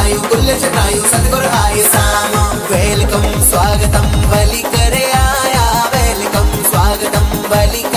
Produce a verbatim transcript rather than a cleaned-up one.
जटायु कुल जटायु सतगुरु आए साम। वेलकम स्वागतम बलि करे आया, वेलकम स्वागतम बलि